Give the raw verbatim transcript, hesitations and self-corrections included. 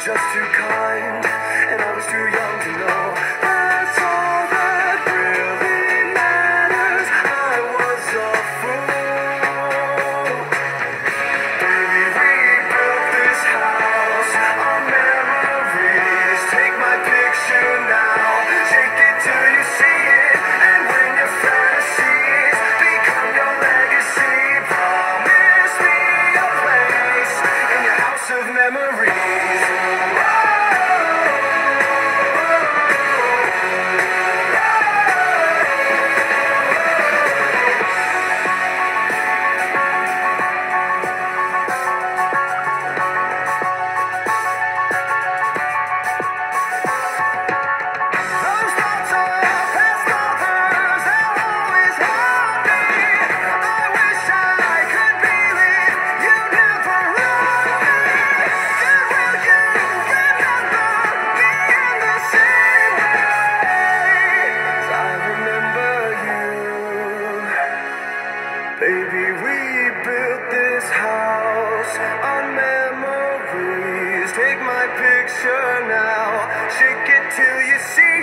just too kind, and I was too young to know that's all that really matters. I was a fool. Baby, we built this house on memories. Take my picture now, shake it till you see it, and when your fantasies become your legacy, promise me a place in your house of memories. Baby, we built this house on memories. Take my picture now, shake it till you see